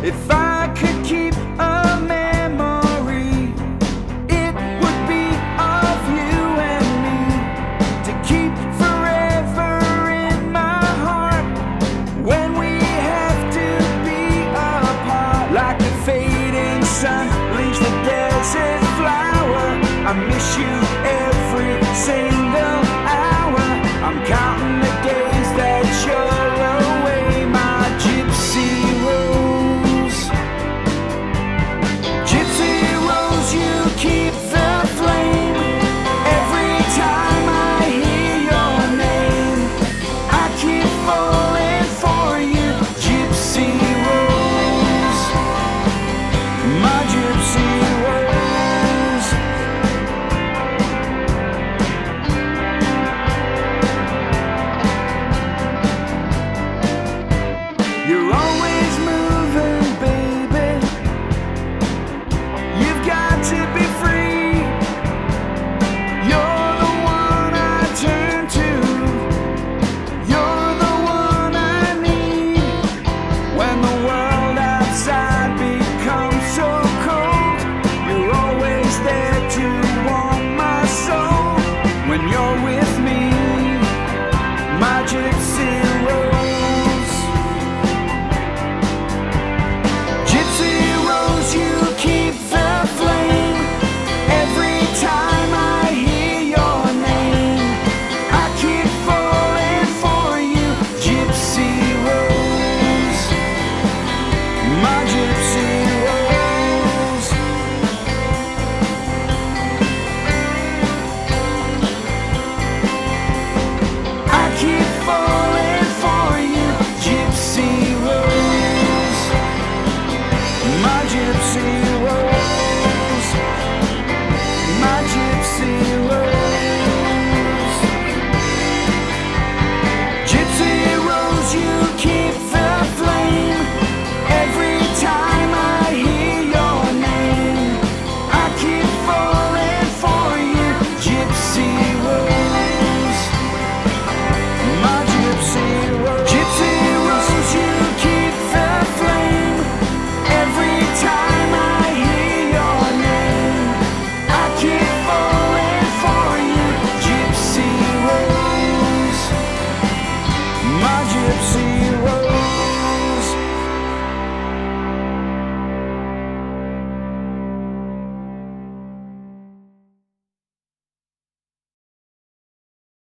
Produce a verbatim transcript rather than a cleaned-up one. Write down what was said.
If I could keep a memory, it would be of you and me, to keep forever in my heart when we have to be apart. Like the fading sun leaves the desert flower, I miss you every single